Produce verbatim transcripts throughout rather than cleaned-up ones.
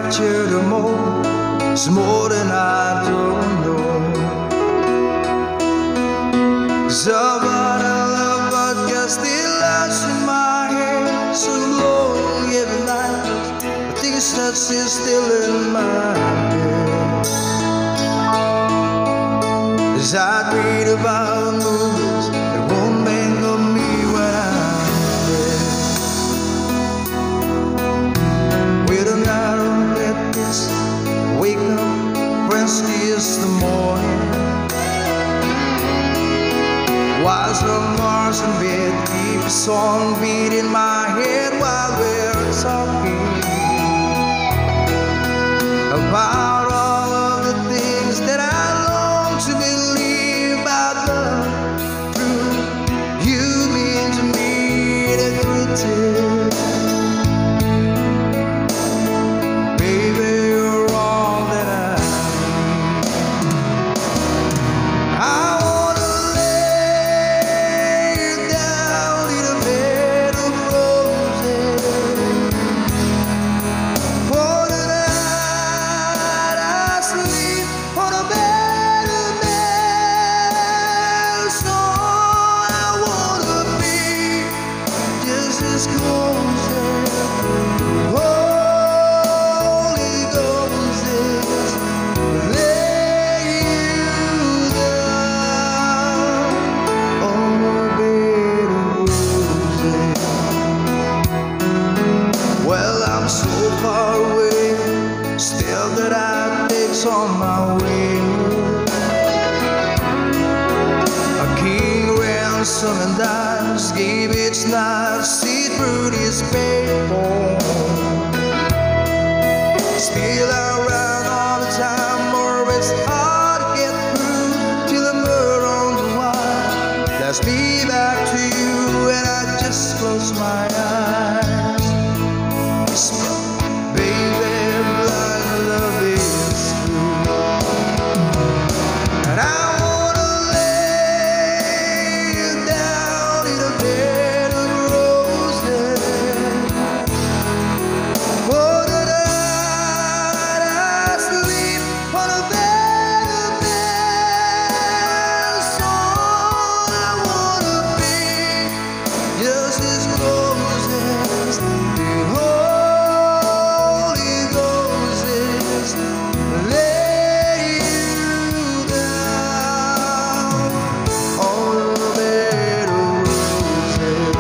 fracture the mold. It's more than I don't know. Somebody I love but gets still lies in my head. So long every night, I think it's not still in my head. As I read about movies that won't think of me when I'm dead. With an arrow that is wake up, Wednesday is the morning. While some Mars in bed keep a song beat in my head while we're talking about all of the things that I long to believe about love. True, you mean to me the greatest. Baby, you're all that I need. I wanna lay you down in a bed of roses. For the night I sleep on a bed of nails. So I wanna be just as close as Holy Ghost is. Lay you down on a bed of roses. Well, I'm so far away, still that I takes on my way. A king ransom and dimes gave its knife, see through this paper. Still I run all the time, or it's hard to get through till the murder on the wire. Let's be back to you, and I just close my eyes. Whisper, baby, blind love is true. And I wanna lay you down in a bed of roses. For the night I sleep on a bed of nails. So I wanna be just as close as the Holy Ghost is. Lay you down on a bed of roses.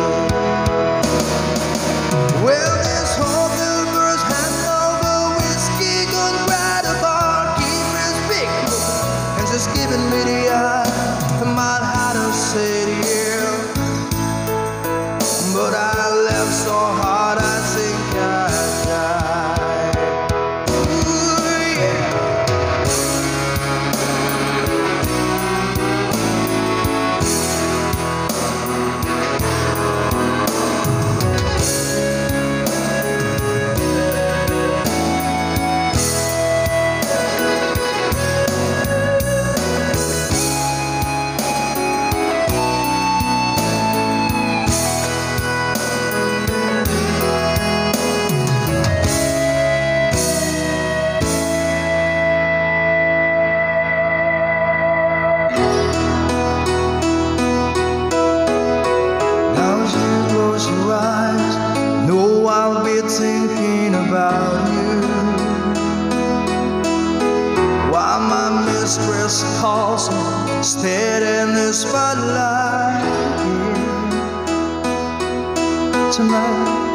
Well, this whole first hand over whiskey gone right apart. Keep his big and just giving me the eye. I might have to say yeah, but I left so hard I think I died. Ooh, yeah. Now as you close your eyes, know I'll be thinking about you. While my mistress calls me, stead in the spotlight. Tonight